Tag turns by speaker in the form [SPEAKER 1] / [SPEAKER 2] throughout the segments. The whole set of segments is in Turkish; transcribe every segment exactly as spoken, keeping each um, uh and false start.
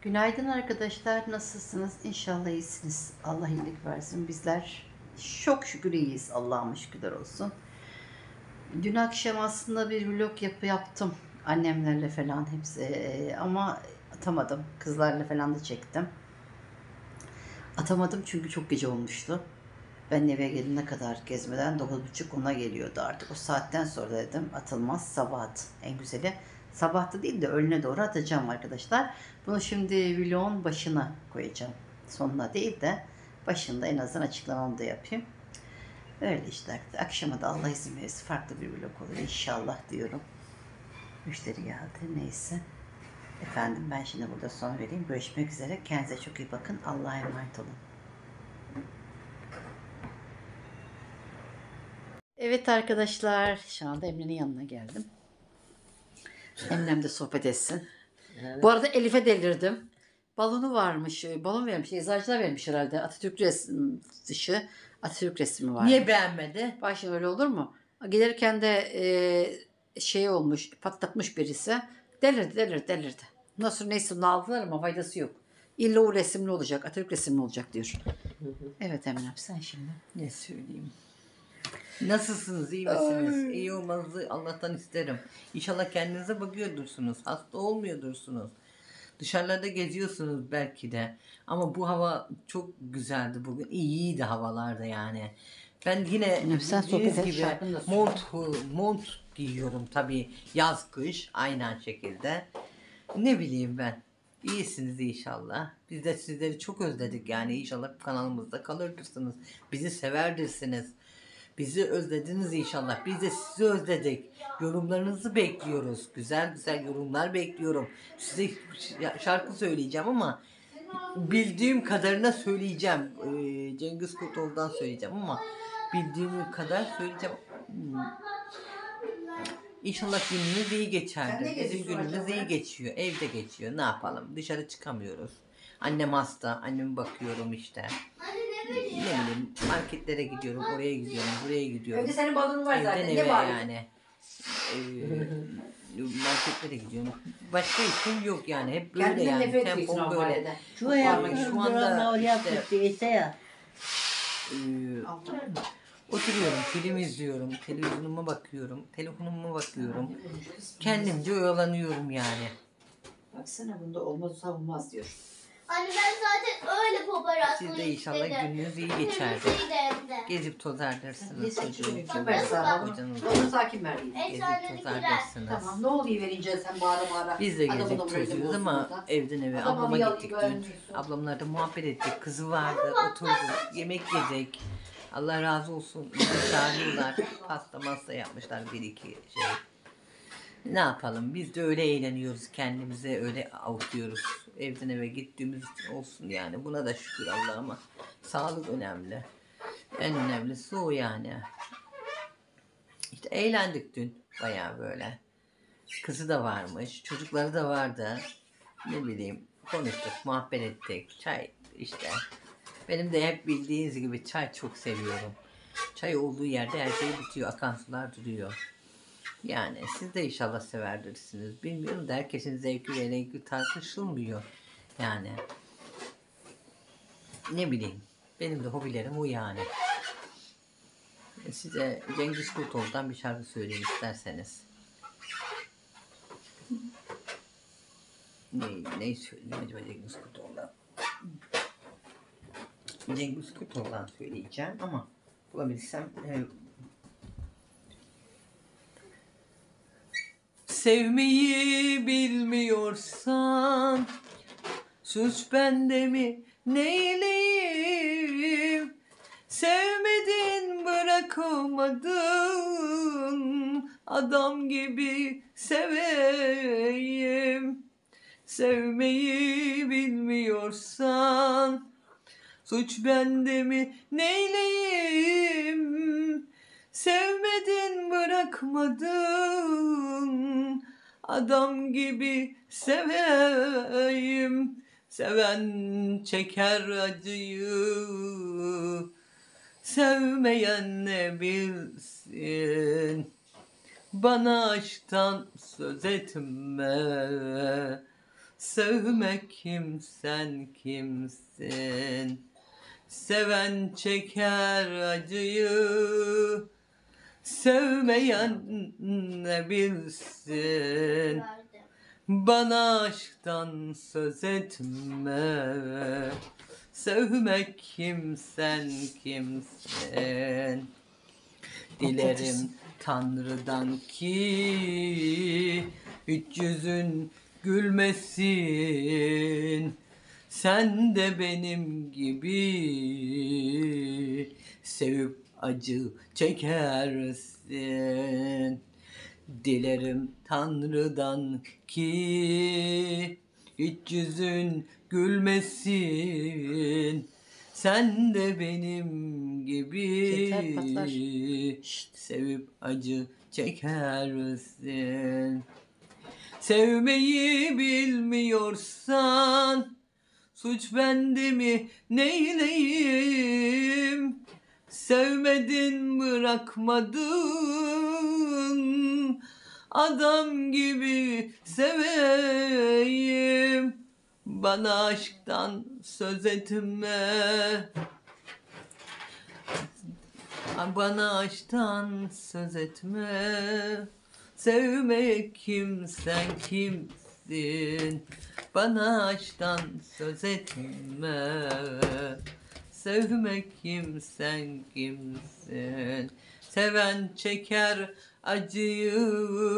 [SPEAKER 1] Günaydın arkadaşlar. Nasılsınız? İnşallah iyisiniz. Allah iyilik versin. Bizler çok şükür iyiyiz. Allah'a şükürler olsun. Dün akşam aslında bir vlog yapı yaptım. Annemlerle falan hepsi. Ee, ama atamadım. Kızlarla falan da çektim. Atamadım çünkü çok gece olmuştu. Ben eve gelene kadar gezmeden dokuz buçuk ona geliyordu artık. O saatten sonra dedim atılmaz, sabah at. En güzeli sabahta değil de öğlene doğru atacağım arkadaşlar. Bunu şimdi vlogun başına koyacağım. Sonuna değil de başında en azından açıklamamı da yapayım. Öyle işte. Akşama da Allah izin verirse farklı bir vlog olur inşallah diyorum. Müşteri geldi neyse. Efendim ben şimdi burada son vereyim. Görüşmek üzere. Kendinize çok iyi bakın. Allah'a emanet olun. Evet arkadaşlar, şu anda Emre'nin yanına geldim. Emre'm de sohbet etsin. Evet. Bu arada Elif'e delirdim. Balonu varmış, balon vermiş, eczacılar vermiş herhalde. Atatürk resmi dışı, Atatürk resmi var.
[SPEAKER 2] Niye beğenmedi?
[SPEAKER 1] Bak şimdi öyle olur mu? Gelirken de e, şey olmuş, patlatmış birisi. Delirdi, delirdi, delirdi. Nasıl neyse onu aldılar ama faydası yok. İlla o resimli olacak, Atatürk resimli olacak diyor. Hı hı. Evet Emre'm sen şimdi.
[SPEAKER 2] Ne söyleyeyim? Nasılsınız? İyi misiniz? Ay. İyi olmanızı Allah'tan isterim. İnşallah kendinize bakıyordursunuz. Hasta olmuyordursunuz. Dışarılarda geziyorsunuz belki de. Ama bu hava çok güzeldi bugün. İyiydi havalarda yani. Ben yine bildiğiniz gibi mont, mont giyiyorum tabii. Yaz kış aynen şekilde. Ne bileyim ben. İyisiniz inşallah. Biz de sizleri çok özledik yani. İnşallah kanalımızda kalırdırsınız. Bizi severdirsiniz. Bizi özlediniz inşallah. Biz de sizi özledik. Yorumlarınızı bekliyoruz. Güzel güzel yorumlar bekliyorum. Size şarkı söyleyeceğim ama bildiğim kadarına söyleyeceğim. Ee, Cengiz Kurtoğlu'dan söyleyeceğim ama bildiğim kadar söyleyeceğim. Hmm. İnşallah gününüz iyi geçerdi. Bizim günümüz iyi geçiyor. Evde geçiyor. Ne yapalım? Dışarı çıkamıyoruz. Annem hasta. Anneme bakıyorum işte. Ne bileyim marketlere gidiyorum. Oraya gidiyorum. Buraya gidiyorum.
[SPEAKER 1] Evde senin balonun var zaten.
[SPEAKER 2] Evden eve yani. Ee, marketlere gidiyorum. Başka işim yok yani. Hep böyle
[SPEAKER 1] kendine
[SPEAKER 2] yani.
[SPEAKER 1] Tempom böyle.
[SPEAKER 2] Şu, yani, şu anda işte,
[SPEAKER 3] ya.
[SPEAKER 2] E, oturuyorum, film izliyorum, televizyonuma bakıyorum, telefonuma bakıyorum. Kendimce oyalanıyorum yani.
[SPEAKER 1] Baksana bunda olmaz olmaz diyor.
[SPEAKER 3] Anne ben zaten öyle paparazzi
[SPEAKER 2] Siz de inşallah gününüz iyi geçerdi. Gezip tozardırsınız.
[SPEAKER 1] Kim ver sana? Onu sakin ver.
[SPEAKER 2] Gezip tozardırsınız.
[SPEAKER 1] Tamam ne oluyor verince sen bağıra bağıra.
[SPEAKER 2] Biz de gezip tozuyoruz ama evden eve ablama gittik dün. Ablamlar da muhabbet ettik. Kızı vardı, oturduk, yemek yedik. Allah razı olsun. Bizi çağırıyorlar. Pasta masta yapmışlar bir iki şey. Ne yapalım? Biz de öyle eğleniyoruz. Kendimize öyle avutuyoruz. Evden eve gittiğimiz için olsun yani. Buna da şükür Allah'ıma. Sağlık önemli. En önemlisi o yani. İşte eğlendik dün. Bayağı böyle. Kızı da varmış. Çocukları da vardı. Ne bileyim. Konuştuk, muhabbet ettik. Çay işte. Benim de hep bildiğiniz gibi çay çok seviyorum. Çay olduğu yerde her şey bitiyor. Akan sular duruyor. Yani siz de inşallah severdirsiniz. Bilmiyorum da herkesin zevki ve rengi tartışılmıyor. Yani. Ne bileyim. Benim de hobilerim o yani. Size Cengiz Kurtoğlu'dan bir şarkı söyleyeyim isterseniz. Ne, ne söyleyeyim acaba Cengiz Kurtoğlu'dan? Cengiz Kurtoğlu'dan söyleyeceğim ama bulabilirsem e, sevmeyi bilmiyorsan suç bende mi neyleyim? Sevmedin bırakamadın adam gibi seveyim. Sevmeyi bilmiyorsan suç bende mi neyleyim? Sevmedin bırakmadın adam gibi seveyim. Seven çeker acıyı, sevmeyen ne bilsin. Bana aşktan söz etme, Sevmek kim, sen kimsin? Seven çeker acıyı, sevmeyen ne bilsin?
[SPEAKER 3] Verdim.
[SPEAKER 2] Bana aşktan söz etme. Sevmek kim, sen kimsin? Dilerim Tanrı'dan ki üç yüzün gülmesin. Sen de benim gibi sevip acı çekersin. Dilerim Tanrı'dan ki hiç yüzün gülmesin. Sen de benim gibi
[SPEAKER 1] Yeter, patlar. Şşt.
[SPEAKER 2] sevip acı çekersin. Sevmeyi bilmiyorsan suç bende mi neyleyim? Sevmedin bırakmadın, adam gibi seveyim. Bana aşktan söz etme. Bana aşktan söz etme. Sevmek kim, sen kimsin? Bana aşktan söz etme. Sevmek kim, sen kimsin? Seven çeker acıyı,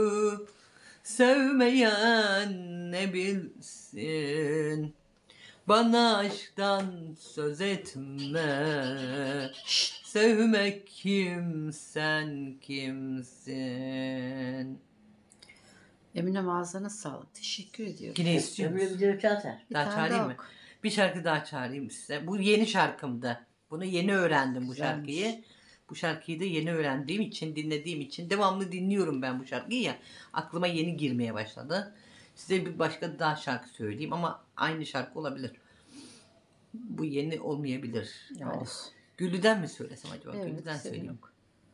[SPEAKER 2] sevmeyen ne bilsin? Bana aşktan söz etme. Sevmek kim, sen kimsin?
[SPEAKER 1] Emine ağzına sağlık. Teşekkür ediyorum.
[SPEAKER 2] Yine istiyor
[SPEAKER 4] Öbürü
[SPEAKER 2] musun?
[SPEAKER 4] bir de çalar.
[SPEAKER 1] Bir
[SPEAKER 2] Daha
[SPEAKER 1] tane
[SPEAKER 2] çağırayım
[SPEAKER 1] daha
[SPEAKER 2] mı?
[SPEAKER 1] oku.
[SPEAKER 2] Bir şarkı daha çağırayım size. Bu yeni şarkımdı. Bunu yeni öğrendim bu
[SPEAKER 1] Güzelmiş.
[SPEAKER 2] şarkıyı. Bu şarkıyı da yeni öğrendiğim için, dinlediğim için, devamlı dinliyorum ben bu şarkıyı ya. Aklıma yeni girmeye başladı. Size bir başka daha şarkı söyleyeyim ama aynı şarkı olabilir. Bu yeni olmayabilir. Yani.
[SPEAKER 1] Olsun.
[SPEAKER 2] Güllü'den mi söylesem acaba?
[SPEAKER 1] Evet,
[SPEAKER 2] Güllü'den
[SPEAKER 1] senin
[SPEAKER 2] söyleyeyim.
[SPEAKER 1] oku.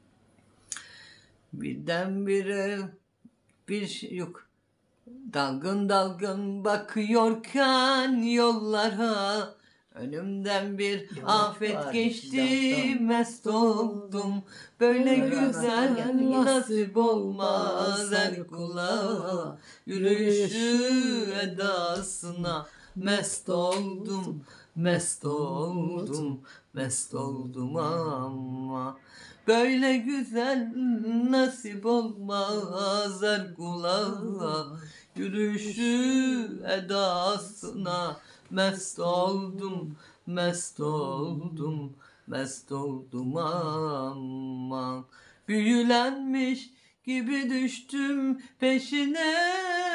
[SPEAKER 2] Birdenbire bir şey yok. Dalgın dalgın bakıyorken yollara, önümden bir afet
[SPEAKER 4] var,
[SPEAKER 2] geçti,
[SPEAKER 4] dalgın.
[SPEAKER 2] mest oldum. Böyle
[SPEAKER 1] Böyle
[SPEAKER 2] güzel
[SPEAKER 1] güzel
[SPEAKER 2] nasip olmaz her kula. Yürüyüşü edasına mest oldum, mest oldum, mest oldum ama. Böyle güzel nasip olmaz her kula. Yürüyüşü edasına mest oldum, mest oldum, mest oldum aman. Büyülenmiş gibi düştüm peşine,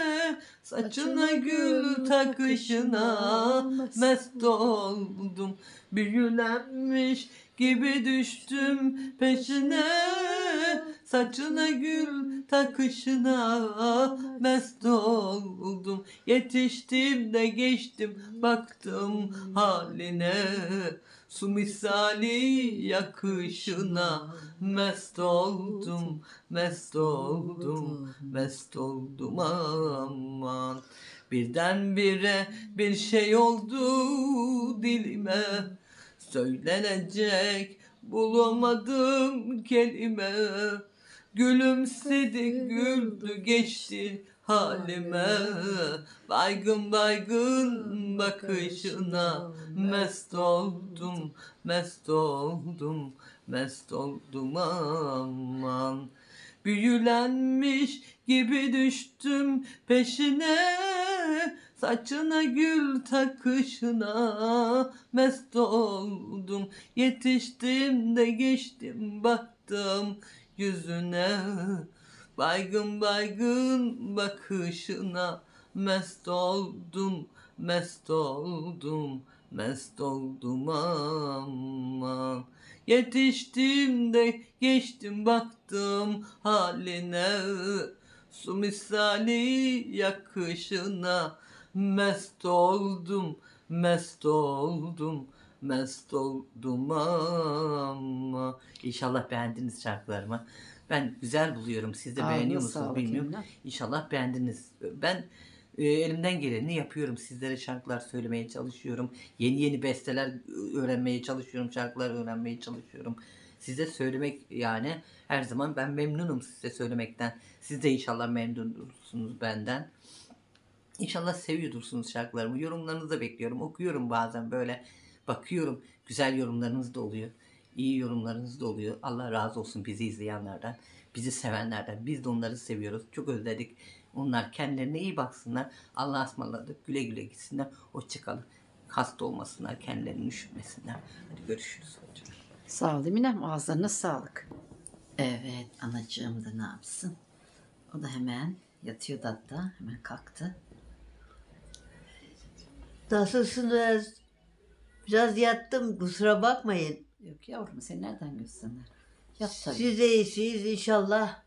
[SPEAKER 2] saçına gül takışına mest oldum. Büyülenmiş gibi düştüm peşine, saçına gül takışına mest oldum. Yetiştim de geçtim baktım haline, su misali yakışına mest oldum, mest oldum, mest oldum aman. Birdenbire bir şey oldu dilime, söylenecek bulamadım kelime. Gülümsedi güldü geçti halime, baygın baygın bakışına mest oldum, mest oldum, mest oldum aman. Büyülenmiş gibi düştüm peşine, saçına gül takışına mest oldum. Yetiştim de geçtim baktım yüzüne, baygın baygın bakışına mest oldum, mest oldum, mest oldum aman. Yetiştim de geçtim baktım haline, su misali yakışına mest oldum, mest oldum, mest oldum ama. İnşallah beğendiniz şarkılarımı. Ben güzel buluyorum. Siz de
[SPEAKER 1] Ağzına
[SPEAKER 2] beğeniyor musunuz
[SPEAKER 1] sağlık
[SPEAKER 2] bilmiyorum.
[SPEAKER 1] Emine.
[SPEAKER 2] İnşallah beğendiniz. Ben e, elimden geleni yapıyorum. Sizlere şarkılar söylemeye çalışıyorum. Yeni yeni besteler öğrenmeye çalışıyorum. Şarkılar öğrenmeye çalışıyorum. Size söylemek yani her zaman ben memnunum size söylemekten. Siz de inşallah memnunsunuz benden. İnşallah seviyorsunuz şarkılarımı. Yorumlarınızı da bekliyorum. Okuyorum bazen böyle. Bakıyorum. Güzel yorumlarınız da oluyor. İyi yorumlarınız da oluyor. Allah razı olsun bizi izleyenlerden. Bizi sevenlerden. Biz de onları seviyoruz. Çok özledik. Onlar kendilerine iyi baksınlar. Allah'a ısmarladık. Güle güle gitsinler. Hoşçakalın. Hasta olmasınlar. Kendilerini üşütmesinler. Hadi görüşürüz. Hoşçakalın.
[SPEAKER 1] Sağ ol Eminem. Ağızlarına sağlık. Evet anacığım da ne yapsın? O da hemen yatıyordu hatta. Hemen kalktı.
[SPEAKER 4] Nasılsınız? Biraz yattım, kusura bakmayın.
[SPEAKER 1] Yok yavrum seni nereden görsünler? Yat tabii.
[SPEAKER 4] Siz de iyisiniz inşallah.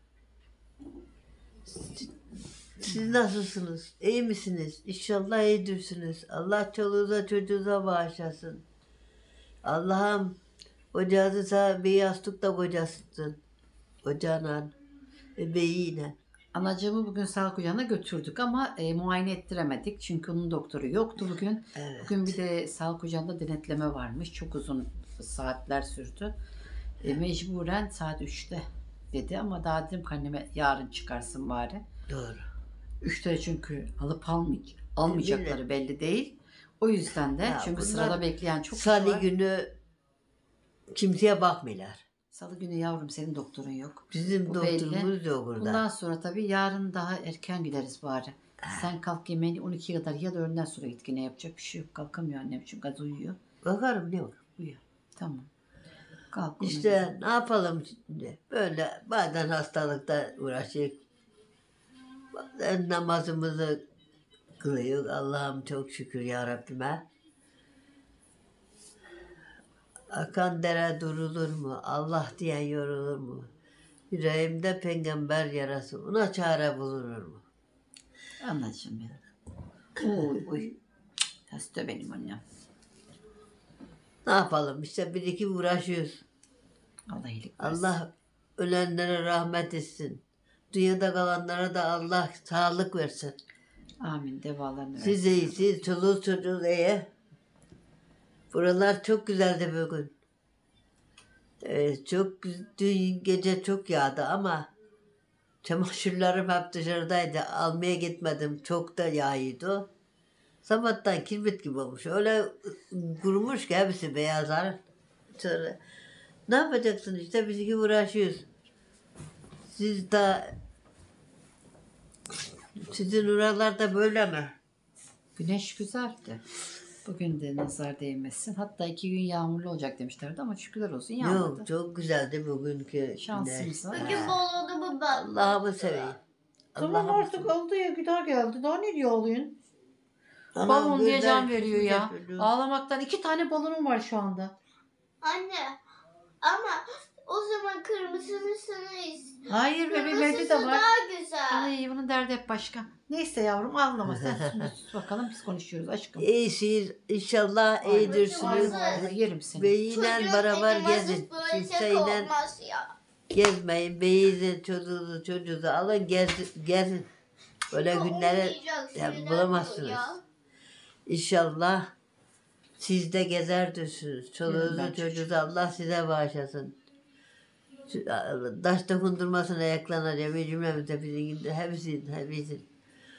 [SPEAKER 4] Siz nasılsınız? İyi misiniz? İnşallah iyidirsiniz. Allah çoluğunuza çocuğunuza bağışlasın. Allah'ım ocağınıza bir yastıkla kocasın. Ocağına, bebeğiyle.
[SPEAKER 1] Anacığımı bugün sağlık ocağına götürdük ama e, muayene ettiremedik. Çünkü onun doktoru yoktu bugün.
[SPEAKER 4] Evet.
[SPEAKER 1] Bugün bir de sağlık ocağında denetleme varmış. Çok uzun saatler sürdü. E, mecburen saat üçte dedi ama daha dedim ki anneme yarın çıkarsın bari.
[SPEAKER 4] Doğru.
[SPEAKER 1] üçte çünkü alıp almay almayacakları belli değil. O yüzden de
[SPEAKER 4] Ya
[SPEAKER 1] çünkü
[SPEAKER 4] bunlar
[SPEAKER 1] sırada bekleyen çok kişi
[SPEAKER 4] Salı
[SPEAKER 1] var.
[SPEAKER 4] günü kimseye bakmıyorlar.
[SPEAKER 1] Salı günü yavrum senin doktorun yok.
[SPEAKER 4] Bizim
[SPEAKER 1] Bu
[SPEAKER 4] doktorumuz
[SPEAKER 1] belli.
[SPEAKER 4] yok burada.
[SPEAKER 1] Bundan sonra tabii yarın daha erken gideriz bari. Sen kalk yemeğini on ikiye kadar ya da öğleden sonra git yine yapacak bir şey yok. Kalkamıyor annem çünkü az uyuyor.
[SPEAKER 4] Bakarım ne olur.
[SPEAKER 1] Uyuyor. Tamam. Kalk. ona
[SPEAKER 4] İşte
[SPEAKER 1] göre.
[SPEAKER 4] ne yapalım şimdi? Böyle bazen hastalıkta uğraşıyoruz. Bazen namazımızı kılıyoruz. Allah'ım çok şükür ya Rabbime. Akan dere durulur mu? Allah diyen yorulur mu? Yüreğimde peygamber yarası. Ona çare bulunur mu?
[SPEAKER 1] Anacığım benim. Uy uy. Hasta benim annem.
[SPEAKER 4] Ne yapalım? İşte bir iki uğraşıyoruz.
[SPEAKER 1] Allah iyilik versin.
[SPEAKER 4] Allah ölenlere rahmet etsin. Dünyada kalanlara da Allah sağlık versin.
[SPEAKER 1] Amin. Devalarını versin.
[SPEAKER 4] Siz iyisiniz, çoluğunuz çocuğunuz iyi. Buralar çok güzeldi bugün. Ee, çok güz- dün gece çok yağdı ama çamaşırlarım hep dışarıdaydı. Almaya gitmedim. Çok da yağıyordu. Sabahtan kirbit gibi olmuş. Öyle kurumuş ki hepsi beyazlar. Sonra ne yapacaksın işte biz iki uğraşıyoruz. Siz de sizin oralarda böyle mi?
[SPEAKER 1] Güneş güzeldi. Bugün de nazar değmesin. Hatta iki gün yağmurlu olacak demişlerdi ama şükürler olsun yağmadı.
[SPEAKER 4] Yok çok güzeldi bugünkü
[SPEAKER 1] Şansımız
[SPEAKER 4] güneş.
[SPEAKER 1] var.
[SPEAKER 3] Bugün bol oldu mu ben?
[SPEAKER 4] Allah'ımı seveyim.
[SPEAKER 1] Tamam
[SPEAKER 4] Allah'ımı
[SPEAKER 1] artık oldu ya güler geldi. Daha ne diyor oğlun?
[SPEAKER 4] Anam
[SPEAKER 1] Balon diye
[SPEAKER 4] gözler
[SPEAKER 1] can veriyor ya.
[SPEAKER 4] küçücük.
[SPEAKER 1] Ağlamaktan iki tane balonum var şu anda.
[SPEAKER 3] Anne ama o zaman kırmızısını sana is.
[SPEAKER 1] Hayır bebeğim evde
[SPEAKER 3] Kırmızısı
[SPEAKER 1] de var.
[SPEAKER 3] daha güzel.
[SPEAKER 1] Ay bunun derdi hep başka. Neyse yavrum ağlama sen sus, sus bakalım biz konuşuyoruz aşkım.
[SPEAKER 4] İyisiniz. İnşallah
[SPEAKER 1] Ay,
[SPEAKER 4] iyidirsiniz.
[SPEAKER 3] Ay,
[SPEAKER 1] ay, yerim seni.
[SPEAKER 4] Beyiyle
[SPEAKER 3] Çocuğun
[SPEAKER 4] beraber
[SPEAKER 3] acımasız
[SPEAKER 4] gezin.
[SPEAKER 3] böyle şey
[SPEAKER 4] Kimseyle
[SPEAKER 3] olmaz ya.
[SPEAKER 4] gezmeyin. Beyizi, çocuğunuzu, çocuğunuzu alın gezin. gezin. Böyle
[SPEAKER 3] Ya
[SPEAKER 4] günleri
[SPEAKER 3] olmayacak
[SPEAKER 4] ya,
[SPEAKER 3] şeyler
[SPEAKER 4] bulamazsınız.
[SPEAKER 3] bu ya.
[SPEAKER 4] İnşallah siz de gezerdirsiniz.
[SPEAKER 1] Ben
[SPEAKER 4] Çoluğunuzu,
[SPEAKER 1] çok
[SPEAKER 4] çocuğunuzu Allah size bağışlasın. Şu- Taş dokundurmasına yaklanacağım. Bir cümlemizde bizim hepsinin, hepsinin.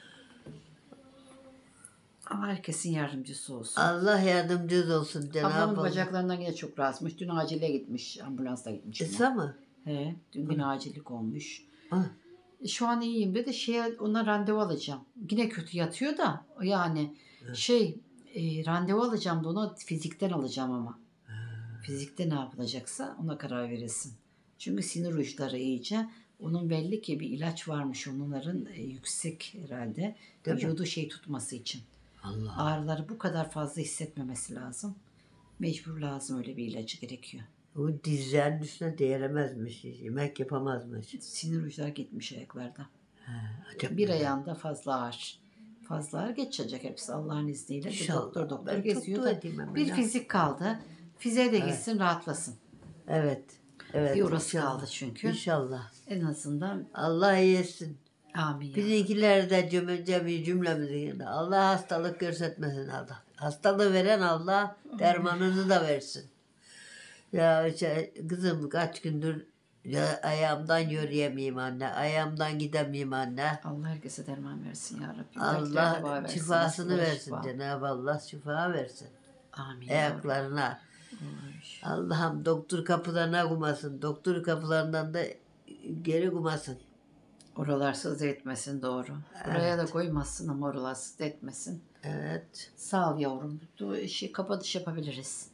[SPEAKER 1] Allah herkesin yardımcısı olsun.
[SPEAKER 4] Allah yardımcınız olsun Cenab-ı
[SPEAKER 1] Ablamın
[SPEAKER 4] Allah.
[SPEAKER 1] bacaklarından yine çok rahatsızmış. Dün acile gitmiş. Ambulansla gitmiş. yine.
[SPEAKER 4] Kısa mı?
[SPEAKER 1] He, dün yine acillik olmuş.
[SPEAKER 4] Ah,
[SPEAKER 1] E, Şu an iyiyim dedi. Şeye ona randevu alacağım. Yine kötü yatıyor da yani şey e, randevu alacağım da ona fizikten alacağım ama. Fizikte ne yapılacaksa ona karar verilsin. Çünkü sinir uçları iyice. Onun belli ki bir ilaç varmış onların e, yüksek herhalde.
[SPEAKER 4] Değil mi?
[SPEAKER 1] Vücudu şey tutması için.
[SPEAKER 4] Allah.
[SPEAKER 1] Ağrıları bu kadar fazla hissetmemesi lazım. Mecbur lazım öyle bir ilacı gerekiyor.
[SPEAKER 4] O dizlerin üstüne değeremezmiş. Yemek yapamazmış.
[SPEAKER 1] Sinir uçları gitmiş ayaklarda.
[SPEAKER 4] Acaba
[SPEAKER 1] Bir ayağında fazla ağır. Fazla ağır geçecek hepsi Allah'ın izniyle. Bir
[SPEAKER 4] İnşallah.
[SPEAKER 1] doktor doktor
[SPEAKER 4] Ben çok
[SPEAKER 1] geziyor
[SPEAKER 4] dua
[SPEAKER 1] da
[SPEAKER 4] edeyim hemen
[SPEAKER 1] bir
[SPEAKER 4] ya.
[SPEAKER 1] fizik kaldı. Fiziğe de gitsin rahatlasın.
[SPEAKER 4] Evet. Evet.
[SPEAKER 1] Bir orası
[SPEAKER 4] inşallah.
[SPEAKER 1] kaldı çünkü.
[SPEAKER 4] İnşallah.
[SPEAKER 1] En azından
[SPEAKER 4] Allah iyi etsin.
[SPEAKER 1] Amin ya.
[SPEAKER 4] Bizimkiler de cümle cemi cümlemizin de Allah hastalık görsetmesin Allah. Hastalığı veren Allah dermanını da versin. Ya işte, kızım kaç gündür ya, ayağımdan yürüyemeyeyim anne. Ayağımdan gidemeyeyim anne.
[SPEAKER 1] Allah herkese derman versin ya Rabbi.
[SPEAKER 4] Allah şifasını versin. Cenab-ı Allah şifa versin.
[SPEAKER 1] Amin.
[SPEAKER 4] Ayaklarına. Allah'ım doktor kapılarına kumasın. Doktor kapılarından da geri kumasın.
[SPEAKER 1] Oralarsız etmesin doğru. Buraya da koymazsın ama oralarsız etmesin.
[SPEAKER 4] Evet.
[SPEAKER 1] Sağ ol yavrum. Bu işi kapatış yapabiliriz.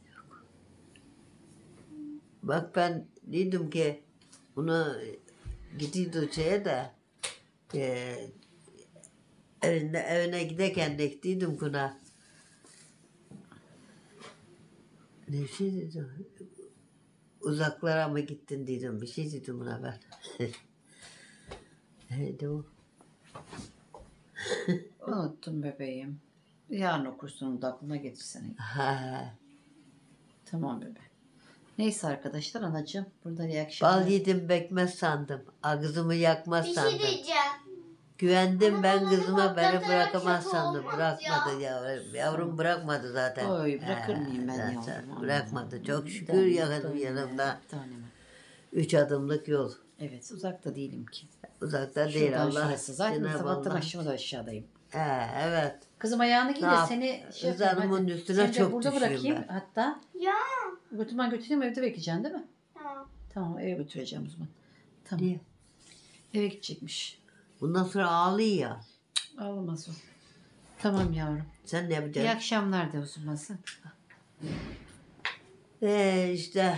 [SPEAKER 4] Bak ben dedim ki bunu gidiyordu şeye de e, evine, evine giderken de dedim buna ne şey dedim uzaklara mı gittin dedim bir şey dedim buna ben. Neydi o?
[SPEAKER 1] Unuttum bebeğim. Yarın okursun da aklına getirsene.
[SPEAKER 4] Ha,
[SPEAKER 1] Tamam bebe. Neyse arkadaşlar anacığım. Burada iyi akşamlar.
[SPEAKER 4] bal yedim bekmez sandım. Ağzımı yakmaz
[SPEAKER 3] Bir şey
[SPEAKER 4] sandım.
[SPEAKER 3] diyeceğim.
[SPEAKER 4] Güvendim
[SPEAKER 3] Ama
[SPEAKER 4] ben
[SPEAKER 3] bana
[SPEAKER 4] kızıma beni
[SPEAKER 3] patlatarak
[SPEAKER 4] bırakamaz
[SPEAKER 3] şaka
[SPEAKER 4] sandım.
[SPEAKER 3] olmaz
[SPEAKER 4] Bırakmadı yavrum. Yavrum bırakmadı zaten.
[SPEAKER 1] Oy, bırakır
[SPEAKER 4] He,
[SPEAKER 1] mıyım ben
[SPEAKER 4] zaten
[SPEAKER 1] yavrum?
[SPEAKER 4] Bırakmadı. Çok
[SPEAKER 1] Bir
[SPEAKER 4] şükür
[SPEAKER 1] tanem,
[SPEAKER 4] yakın
[SPEAKER 1] bir
[SPEAKER 4] yanımda.
[SPEAKER 1] tanem, bir tanem.
[SPEAKER 4] Üç adımlık yol.
[SPEAKER 1] Evet uzakta değilim ki.
[SPEAKER 4] Uzakta değil
[SPEAKER 1] Şuradan
[SPEAKER 4] Allah.
[SPEAKER 1] şurası. Zaten
[SPEAKER 4] Cenab-ı
[SPEAKER 1] sabahtan
[SPEAKER 4] Allah.
[SPEAKER 1] aşağıda aşağıdayım.
[SPEAKER 4] He, evet.
[SPEAKER 1] Kızım ayağını giy
[SPEAKER 4] Ne
[SPEAKER 1] de
[SPEAKER 4] yap-
[SPEAKER 1] seni şey
[SPEAKER 4] Kız
[SPEAKER 1] yapayım,
[SPEAKER 4] hanımın
[SPEAKER 1] hadi.
[SPEAKER 4] üstüne
[SPEAKER 1] Seni de
[SPEAKER 4] çok
[SPEAKER 1] burada
[SPEAKER 4] düşüyorum
[SPEAKER 1] bırakayım.
[SPEAKER 4] ben.
[SPEAKER 1] Hatta
[SPEAKER 3] Ya.
[SPEAKER 1] götürmen götüreyim evde bekleyeceksin değil mi?
[SPEAKER 3] Tamam.
[SPEAKER 1] Tamam eve götüreceğim o zaman. Tamam.
[SPEAKER 4] Niye?
[SPEAKER 1] Eve gidecekmiş.
[SPEAKER 4] Bundan sonra ağlıyor ya.
[SPEAKER 1] Ağlamaz o. Tamam yavrum.
[SPEAKER 4] Sen ne
[SPEAKER 1] İyi
[SPEAKER 4] yapacaksın?
[SPEAKER 1] akşamlar de o zaman sen.
[SPEAKER 4] Ee, işte.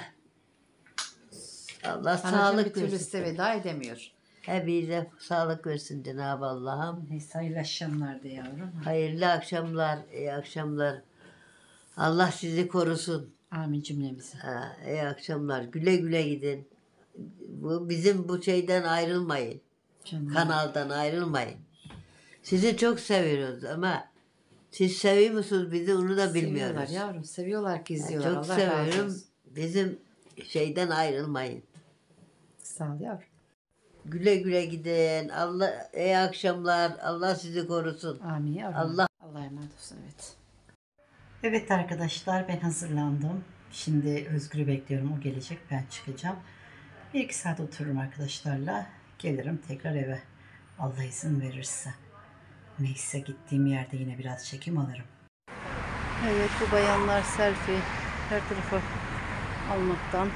[SPEAKER 4] Allah
[SPEAKER 1] Anacığım bir
[SPEAKER 4] sağlık
[SPEAKER 1] türlü
[SPEAKER 4] versin.
[SPEAKER 1] size veda edemiyor.
[SPEAKER 4] Hepinize sağlık versin Cenab-ı Allah'ım.
[SPEAKER 1] Neyse hayırlı akşamlar de yavrum.
[SPEAKER 4] Hayırlı akşamlar, iyi akşamlar. Allah sizi korusun.
[SPEAKER 1] Amin cümlemize.
[SPEAKER 4] Ha, iyi akşamlar. Güle güle gidin. Bu bizim bu şeyden ayrılmayın.
[SPEAKER 1] Canım.
[SPEAKER 4] Kanaldan ayrılmayın. Sizi çok seviyoruz ama siz seviyor musunuz bizi onu da bilmiyoruz.
[SPEAKER 1] Seviyorlar yavrum. Seviyorlar ki izliyorlar.
[SPEAKER 4] Çok
[SPEAKER 1] Allah razı
[SPEAKER 4] seviyorum.
[SPEAKER 1] olsun.
[SPEAKER 4] Bizim şeyden ayrılmayın.
[SPEAKER 1] Sağ ol yavrum.
[SPEAKER 4] Güle güle gidin. Allah iyi akşamlar. Allah sizi korusun.
[SPEAKER 1] Amin yavrum.
[SPEAKER 4] Allah-
[SPEAKER 1] Allah'a emanet olsun evet. Evet arkadaşlar ben hazırlandım. Şimdi Özgür'ü bekliyorum. O gelecek. Ben çıkacağım. Bir iki saat otururum arkadaşlarla. Gelirim tekrar eve. Allah izin verirse. Neyse gittiğim yerde yine biraz çekim alırım. Evet bu bayanlar selfie her tarafı almaktan.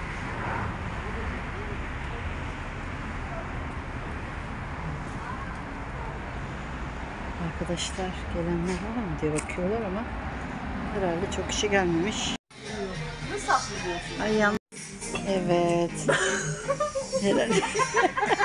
[SPEAKER 1] Arkadaşlar gelenler var mı diye bakıyorlar ama herhalde çok kişi gelmemiş. Ay yan- Evet. Herhalde.